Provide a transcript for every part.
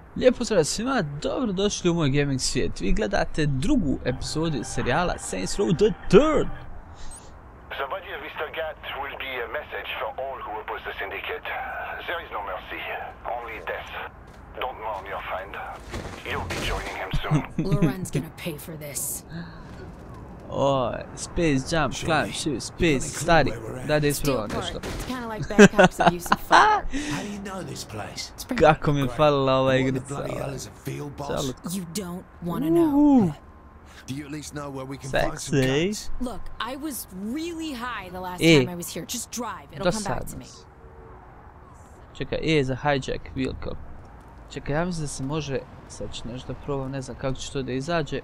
Lijep pozdrav svima, dobrodošli u moj gaming svijet. Vi gledate drugu epizodu serijala Saints Row the Third. The body of Mr. Gat will be a message for all who oppose the Syndicate. There is no mercy, only death. Don't mourn your friend. You'll be joining him soon. Loren's gonna pay for this. Space Jump, Climb, Shoot, Space, stari. Da ispravo nešto. It's kind of like Bangkok's abusive father. How do you know this place? Kako mi je falila ova igrica. Bloody hell is a field boss? You don't want to know. Do you at least know where we can find some Sexy. guns? Look, I was really high the last time I was here. Just drive. It'll come back to me. Čekaj, za hijack vehicle. Čekaj, ja mislim da se može, sad ću nešto probam, ne znam kako će to da izađe.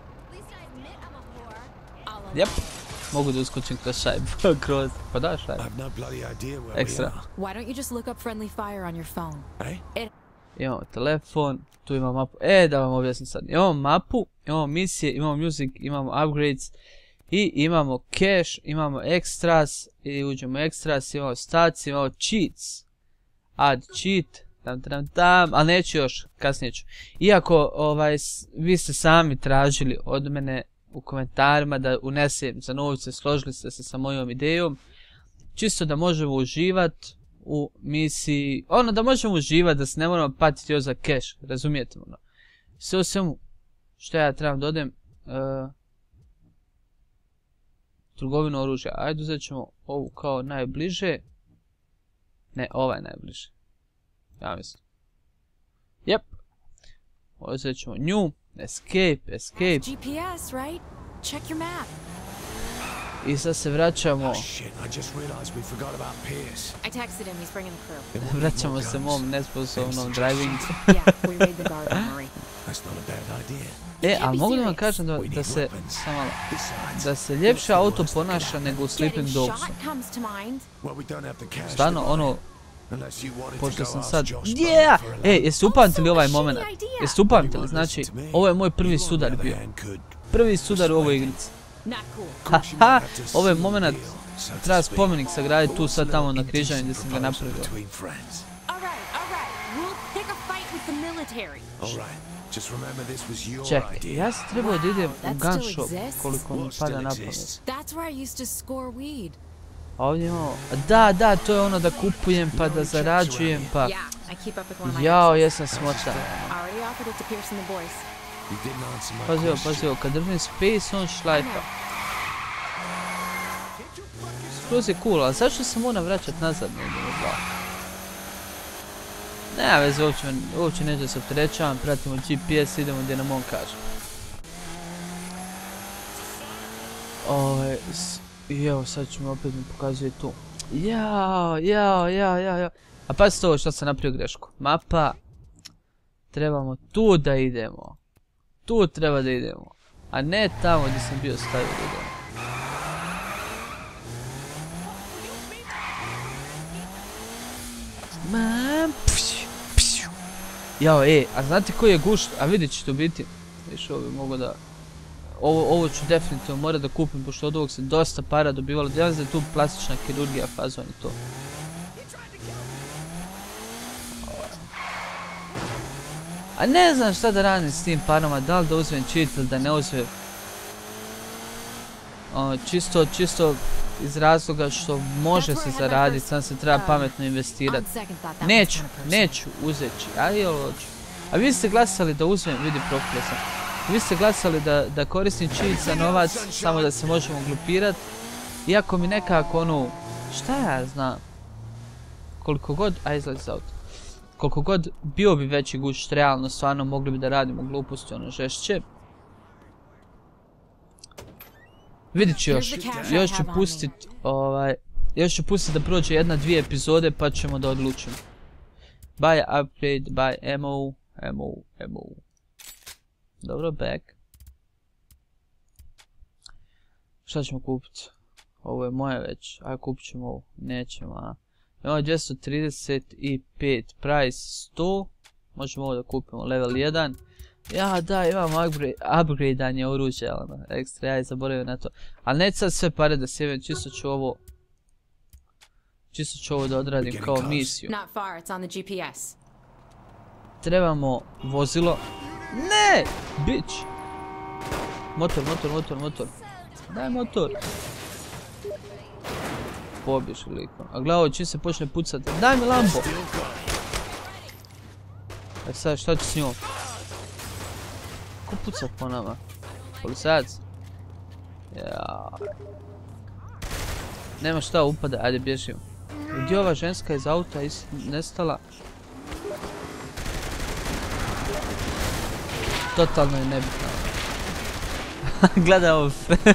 Jep, mogu da uskočim kroz šajbu, kroz, pa da šajbu. Ekstra. Why don't you just look up friendly fire on your phone? Imamo telefon, tu imamo mapu, da vam objasnim sad. Imamo mapu, imamo misije, imamo music, imamo upgrades i imamo cache, imamo extras i uđemo extras, imamo stats, imamo cheats. Add cheat, ali neću još, kasnije ću. Iako vi ste sami tražili od mene u komentarima da unesem za novce, složili ste se sa mojom idejom, čisto da možemo uživati u misiji, da možemo uživati, da se ne moramo patiti još za cash, razumijete ono. Sve u svemu, što ja trebam da odem, trgovinu oružja, ajde uzet ćemo ovu kao najbliže, ne, ova je najbliže, ja mislim, jep, uzet ćemo nju, escape, GPS, right? Check your map. I sad se vraćamo, I texted him. He's bringing the crew. vraćamo se mom nesposobnom drivingu. Yeah, we raid the guard armory. Ali mogu da vam kažem da se ljepše auto ponaša nego u Sleeping Getting Dogsu. shot comes to mind. Stvarno, pošto sam sad, jeste upamtili ovaj moment? Jeste upamtili, znači, ovo je moj prvi sudar bio. Prvi sudar u ovoj igrici. Not cool. Haha, ovo je moment, treba spomenik sagraditi tu sad tamo na križanju gdje sam ga napravio. All right. We'll pick a fight with the military. Čekaj, ja sam trebao da idem u gun shop koliko mi pada na pamet. That's where I used to score weed. A ovdje imamo, da, to je ono da kupujem pa da zarađujem pa... Yeah, I keep up with one of my Jao, exes. jesam smotan. Already offered it to Pearson the boys. Pazi ovo, kad držim space on šlajfa. Skroz je cool, ali zašto se mora vraćat nazad negdje u dva? Nema veze, uopće neću da se opterećavam, pratimo GPS, idemo gdje nam on kaže. I evo sad ću mi opet mi pokazuje tu. Jao. A pazite ovo što sam napravio grešku. Mapa. Trebamo tu da idemo. Tu treba da idemo. A ne tamo gdje sam bio stavio da idemo. Jao, a znate koji je gušt? A vidjet ćete u biti. Viš ovo bi mogo da... Ovo ću definitivno morat da kupim, pošto od ovog se dosta para dobivalo. Ja znam da je tu plastična kirurgija fazon i to. A ne znam šta da radim s tim parama, da li da uzmem cheat ili da ne uzmem. Čisto iz razloga što može se zaraditi, sam se treba pametno investirati. Neću uzeći, ali hoću. A vi ste glasali da uzmem, vidi profile sam. Vi ste glasali da koristim cheat za novac, samo da se možemo glupirati. Iako mi nekako šta ja znam. Koliko god, izlazi iz auta. Koliko god bio bi veći gušt, realno, stvarno mogli bi da radimo gluposti žešće. Vidit ću još ću pustit da prođe 1-2 epizode pa ćemo da odlučimo. Buy upgrade, buy ammo. Dobro, back. Šta ćemo kupiti? Ovo je moje već, aj kupit ćemo ovo, nećemo, a. Imamo 235, price 100, možemo ovo da kupimo, level 1. Ja, da, imamo upgradeanje oružja, ekstra, ja zaboravio na to. Ali neću sad sve pare da sjevam, čisto ću ovo da odradim kao misiju. Trebamo vozilo. Ne! Bić! Motor. Daj motor. Pobješ veliko. A gledaj, čim se počne pucati. Daj mi lambo! A sad, šta ću s njom? Ko puca po nama? Policajac? Ja. Nema šta upada, ajde bježimo. Gdje je ova ženska iz auta nestala? Totalno je nebitno. Gledaj ovo.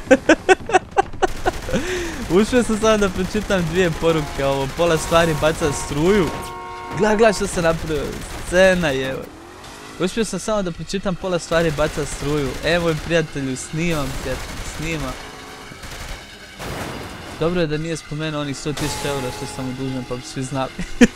Ušao sam samo da pročitam 2 poruke, ovo pola stvari baca struju. Gledaj što se napravio, scena je. Uspio sam samo da pročitam pola stvari baca struju. Evo prijatelju, snimam. Dobro je da nije spomenuo onih 100.000 eura što sam mu dužan, pa bi svi znali.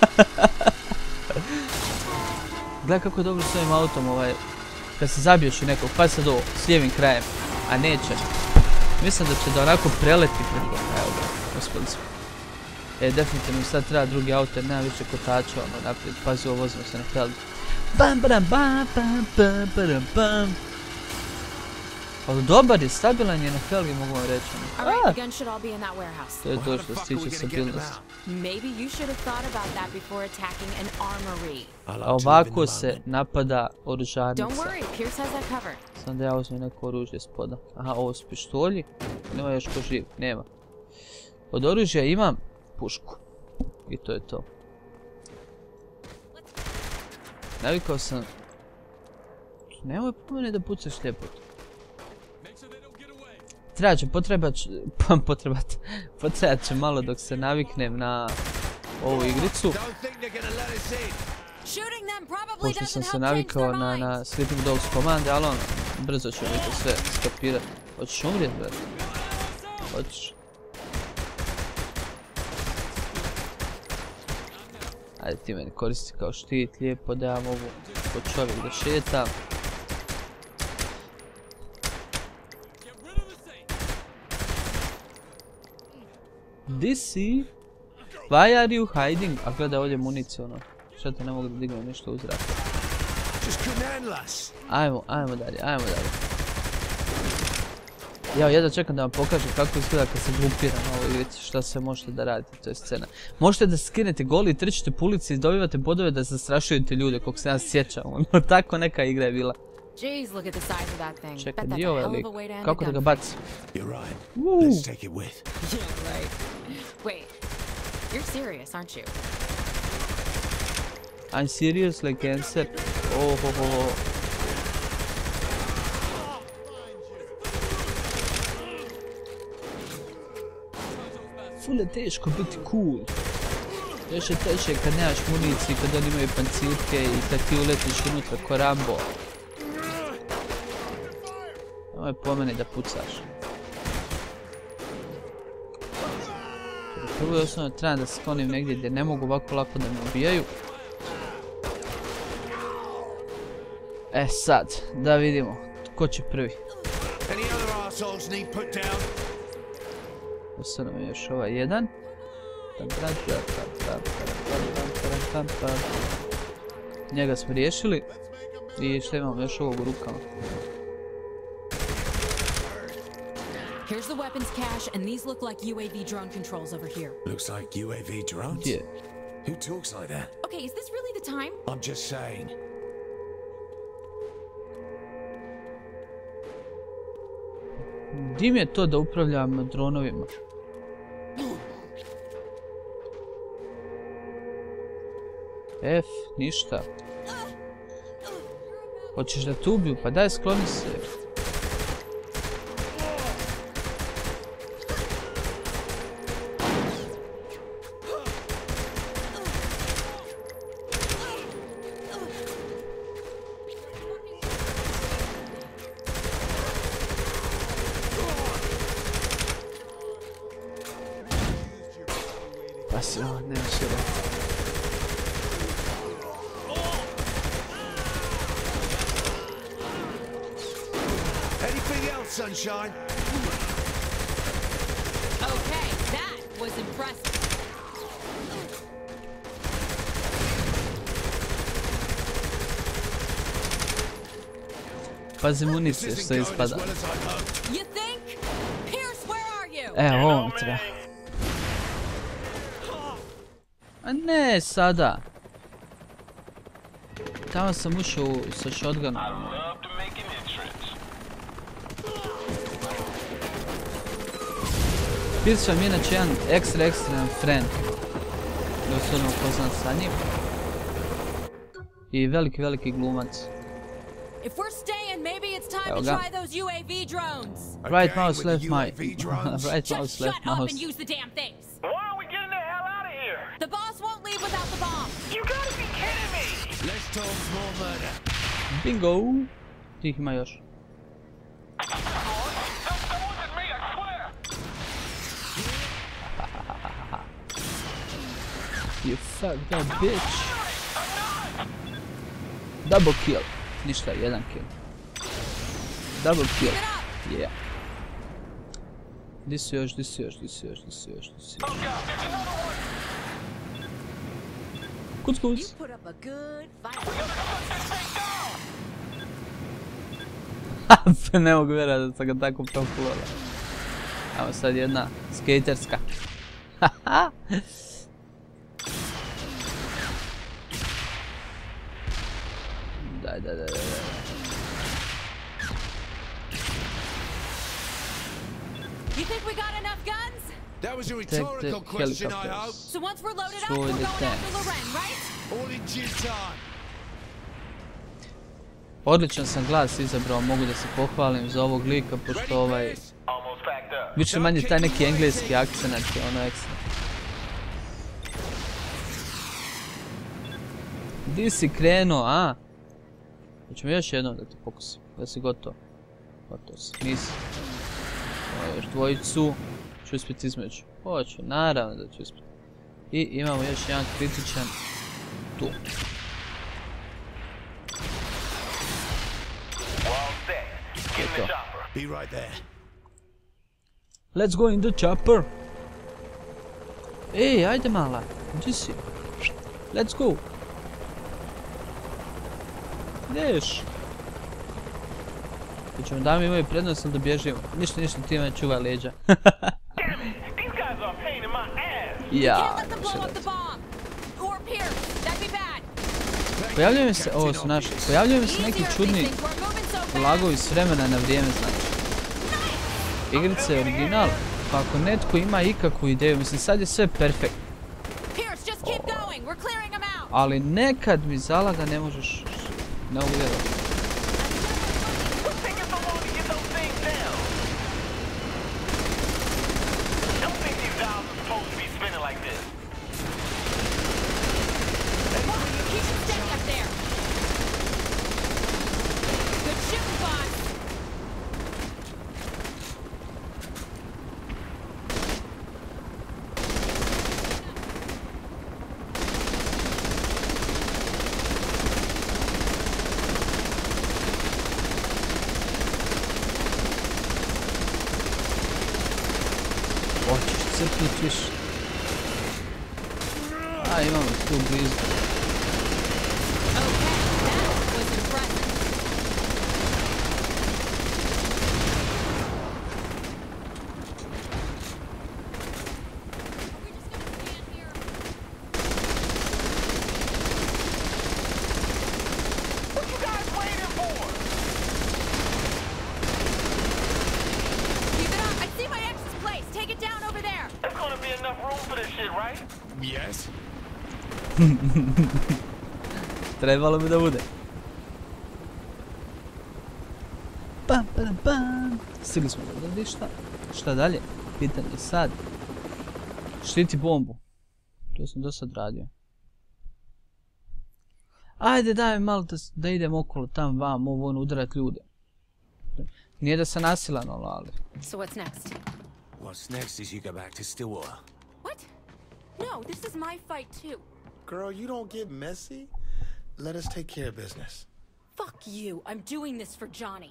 Gledaj kako je dobro s ovim autom kad se zabiješ u nekog, pa sad ovo, s lijevim krajem, a neće. Mislim da će da onako preleti preko, evo ga, gospodin. Definitivno sad treba drugi auto jer nema više kotača, naprijed, pazi ovo, vozimo se na felgi. Bam, bam, bam, bam, bam, bam, bam. Ali dobar je, stabilan je na felgi, mogu vam reći. To je to što se tiče stabilnosti. A ovako se napada oružarnica. Sam da ja uzmem neko oružje spoda. Aha, ovo su pištolji. Nema još ko živ, nema. Od oružja imam pušku. I to je to. Navikao sam... Nemoj po mene da pucaš ljepot. Potrebat će malo dok se naviknem na ovu igricu. Pošto sam se navikao na Sleeping Dogs komande, ali ono, brzo ću mi to sve skapirati. Hoćeš umrijet, brate? Hoćeš? Ajde ti meni koristi kao štit, lijepo da ja mogu kod čovjek da šetam. Disi? Why are you hiding? A gledaj ovdje municija ono. Šta te ne mogu da dignem nešto u zrak. Ajmo dalje. Ja jedno čekam da vam pokažem kako izgleda kad se glupira na ovoj igrici, šta sve možete da radite, to je scena. Možete da skinete goli i trčite po ulici i dobivate bodove da zastrašujete ljude, koliko se ja sjećam, ono, tako neka igra je bila. Čekaj, gdje je ovaj lik? Kako da ga bacim? I'm serious like cancer. Oh. Ful je teško biti cool. Još je teže kad nemaš municiju, kad oni imaju pancirke i kad ti uletiš unutra ko Rambo. Ovo je po meni da pucaš. Prvo je osnovno trebam da se sklonim negdje gdje ne mogu ovako lako da me ubijaju. E sad, da vidimo ko će prvi. Sada nam je još ovaj jedan. Njega smo riješili. I što imamo još ovog u rukama. Here's the weapons cache, and these look like UAV drone controls over here. Looks like UAV drones? Yeah. Who talks like that? Okay, is this really the time? I'm just saying. Di mi je to da upravljam dronovima? F, ništa. Hoćeš da te ubiju? Pa daj, skloni se. Pa se ovo, nema šira. Sunshine. Okay, that was impressive. pazi municije što ispada. You think? Pierce, where are you? Evo, ovo mi treba. A ne, sada. Tamo sam ušao sa shotgunom. Pierce vam je inače jedan ekstreman friend. Doslovno upoznat sa njim. I veliki glumac. If we're staying, maybe it's time Evo to ga. try those UAV drones. Right Okay, mouse, with left the mouse. UAV drones. Right Just mouse, shut left up mouse. and use the damn things. Why are we getting the hell out of here? The boss won't leave without the bomb. You gotta be kidding me! Let's talk more murder. Bingo! Tih ima još. That wasn't me, I swear! You fuck that bitch. Double kill. Ništa, jedan kill. Double kill. Yeah. Di su još. Kuc. You put up a good fight. Ne mogu vjerati da sam ga tako profuvala. Evo sad jedna skaterska. Daj. You think we got enough guns? That was a Take the rhetorical question, I hope. helicopters. So once we're loaded up, Destroy we're the going after tanks. Loren, right? All in due time. Odličan sam glas izabrao, mogu da se pohvalim za ovog lika, pošto Ready, ovaj... Pierce? Almost packed up. Više manje taj neki engleski akcenat je ono ekstra. Di si krenuo, a? Hoćemo još jednom da te pokusim, da si gotov. Gotov si, nisi. Evo još dvojicu. Ću uspjeti između. Hoću, naravno da ću uspjeti. I imamo još jedan kritičan tu. Well set. Get in the chopper. Be right there. Let's go in the chopper. Ej, ajde mala. Gdje si? Let's go. Ideš. Hoćemo da mi imaju prednost ili da bježimo? Ništa, ti me čuva leđa. Damn it! These guys are a pain in my ass! You Ja, can't let them blow up the bomb. Or Pierce, that'd be bad. pojavljaju mi se, ovo su naši, pojavljaju mi se neki Easier, čudni these things. We're moving so fast. lagovi s vremena na vrijeme, znači. Igrica je original, pa ako netko ima ikakvu ideju, mislim sad je sve perfekt, Pierce, just keep going. We're clearing them out. ali nekad mi zalaga ne možeš, ne mogu vjerovati. What's taking so long to get those things down? Don't think these dials are supposed to be spinning like this. Keep them steady up there. Good shooting, boss. Hoćeš crknut više. A, imamo tu blizu. Okay, that was impressive. Are we just gonna stand here? What you guys waiting for? Keep it up. I see my ex's place. Take it down over there. There's gonna be enough room for this shit, right? Yes. Trebalo bi da bude. Pam. Stigli smo do gradilišta. Šta dalje? Pitanje sad. Štiti bombu. To sam do sad radio. Ajde daj malo da idem okolo tam vam, ovo ono udarat ljude. Nije da sam nasilan, ali... So what's next? What's next is you go back to Stillwater. What? No, this is my fight too. Girl, you don't get messy. Let us take care of business. Fuck you. I'm doing this for Johnny.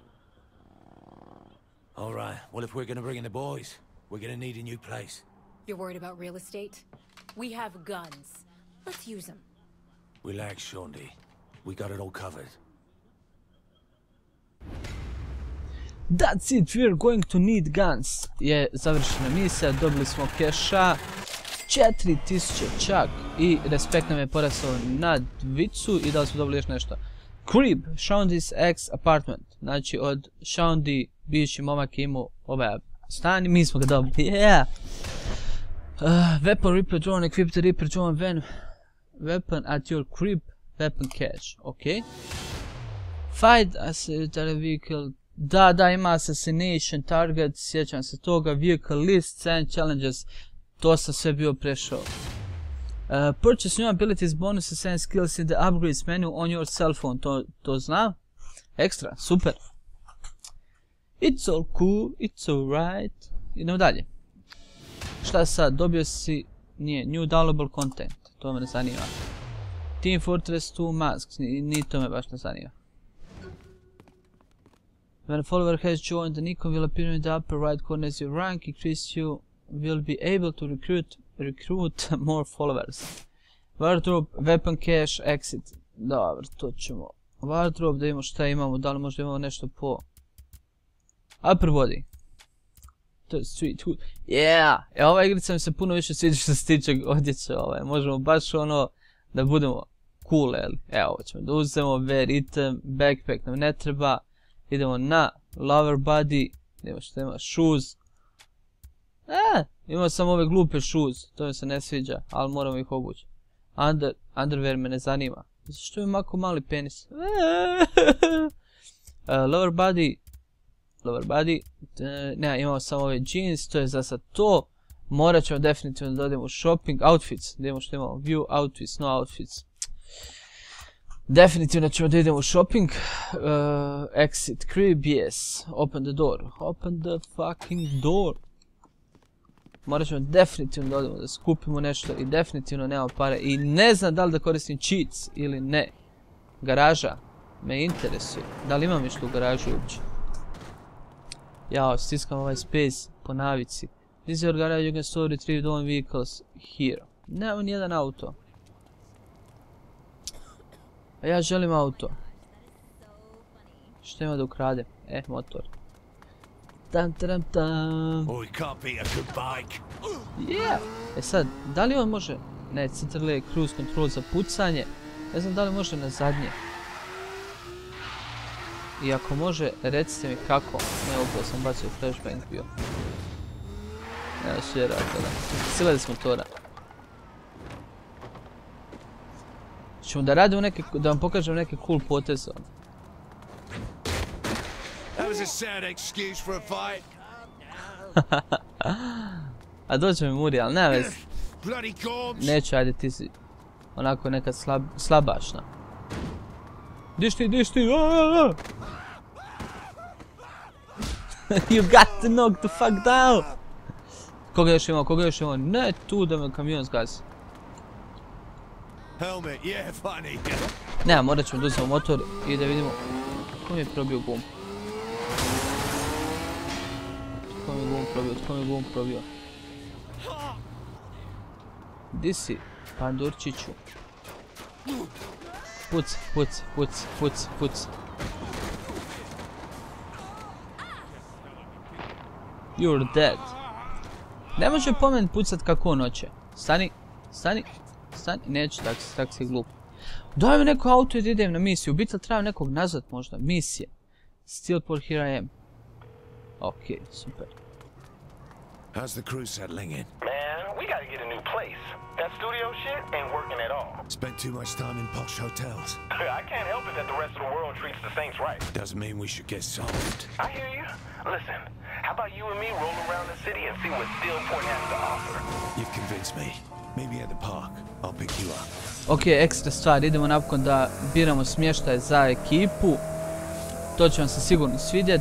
All right. Well, if we're going to bring in the boys, we're going to need a new place. You're worried about real estate? We have guns. Let's use them. Relax, Shaundi. We got it all covered. That's it, we're going to need guns. Je završena misija, dobili smo keša. 4000 čak. I respekt nam je porasao na dvicu i da li smo dobili još nešto. Crib, Shaundi's ex apartment. Znači od Shaundi bivši momak imao ovaj stan i mi smo ga dobili. Yeah! Weapon Reaper drone, equip the Reaper drone when weapon at your crib, weapon cache. Ok. Fight assassinate vehicle. Da, ima assassination target, sjećam se toga, vehicle lists and challenges. To sam sve bio prešao. Purchase new abilities, bonuses and skills in the upgrades menu on your cell phone. To znam. Ekstra, super. It's all cool, it's alright. Idemo dalje. Šta sad, dobio si, nije, new downloadable content. To me ne zanima. Team Fortress 2 masks, ni to me baš ne zanima. When a follower has joined, an icon will appear in the upper right corner as your rank increase. You will be able to recruit more followers. Wardrobe, weapon cache, exit. Dobro, to ćemo. Wardrobe, da imamo šta imamo, da li možda imamo nešto po... Upper body. To je street hood. Yeah! Ova igrica mi se puno više sviđa što se tiče odjeće. Možemo baš ono da budemo cool, jel? Evo, ovo ćemo da uzmemo, wear item, backpack nam ne treba. Idemo na lower body, idemo što ima, shoes. Imamo samo ove glupe shoes, to mi se ne sviđa, ali moramo ih obući. Underwear me ne zanima. Zašto je mako mali penis? Lower body, ne, imamo samo ove jeans, to je za sad to. Morat ćemo definitivno da odemo u shopping, outfits, da imamo što imamo, view outfits, no outfits. Definitivno ćemo da idemo u shopping. Exit crib, yes. Open the door. Open the fucking door. Morat ćemo definitivno da odemo da skupimo nešto i definitivno nemamo pare. I ne znam da li da koristim cheats ili ne. Garaža me interesuje. Da li imam nešto u garažu uopće? Jao, stiskam ovaj space po navici. This is your garage, you can store retrieve all vehicles here. Nema nijedan auto. A ja želim auto. Što ima da ukradem? Motor. Tam. Yeah! Sad, da li on može... Ne, centrale cruise control za pucanje. Ne znam da li može na zadnje. I ako može, recite mi kako. Ne, upravo sam bacio flashbang bio. Evo što je rado da. Sile s motora. Ćemo da radimo neke, da vam pokažem neke cool poteze. A dođe mi muri, ali nema veze. Neću, ajde ti si onako neka slabašna. Diš ti! You got to knock the fuck down! Koga još imamo? Ne tu da me kamion zgazi. Helmet, yeah, funny. Ne, morat ćemo da uzmemo motor i da vidimo ko mi je probio gum. Tko mi je gum probio? Di si, pandurčiću? Puc. You're dead. Ne može po meni pucat kako on hoće. Stani. Neću, tak si glup. Daj mi neko auto i da idem na misiju. U biti treba nekog nazvat možda. Misije. Steelport, here I am. Ok, super. How's the crew settling in? Man, we gotta get a new place. That studio shit ain't working at all. Spent too much time in posh hotels. I can't help it that the rest of the world treats the Saints right. Doesn't mean we should get soft. I hear you. Listen, how about you and me roll around the city and see what Steelport has to offer? You've convinced me. Maybe at the park. I'll pick you up. Ok, ekstra stvar. Idemo napokon da biramo smještaj za ekipu. To će vam se sigurno svidjet.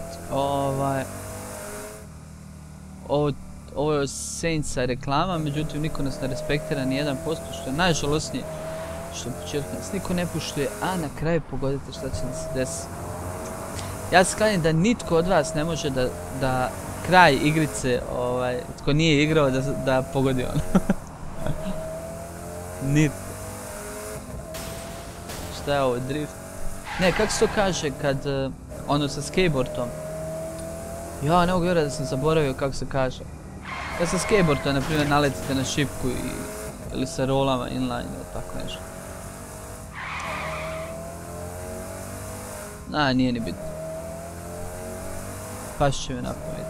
Ovo je Saintsa reklama, međutim niko nas ne respektira ni 1%, što je najžalosnije. Što u početku nas niko ne puštuje, a na kraju pogodite šta će nam se desiti. Ja se klanim da nitko od vas ne može da kraj igrice, tko nije igrao, da pogodi on. Nitko. Šta je ovo, drift? Ne, kako se to kaže kad, ono sa skateboardom, Ja, ne mogu vjerati da sam zaboravio kako se kaže. Kad se skateboarduje, na primjer, naletite na šipku ili se rolama inline ili tako nešto. Nije ni bitno. Paš će mi napamet.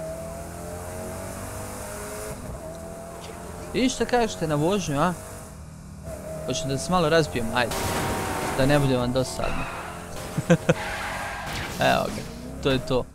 I šta kažete na vožnju, a? Hoćete da se malo razbijem, ajde. Da ne bude vam dosadno. Evo ga, to je to.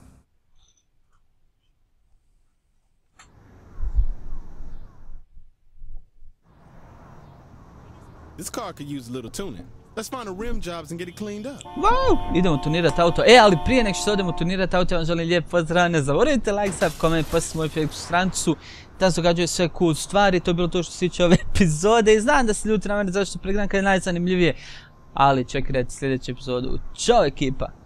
This car could use a little tuning. Let's find the rim jobs and get it cleaned up. Wow! Idemo tunirat auto. Ali prije nek što odemo tunirat auto, ja vam želim lijep pozdrav. Ne zaboravite like, sub, koment, posjetite moju Facebook stranicu. Tamo se događaju sve cool stvari. To je bilo to što se tiče ove epizode. I znam da se ljuti na mene zašto pregledam kad je najzanimljivije. Ali čekajte sljedeću epizodu. Ćao ekipa!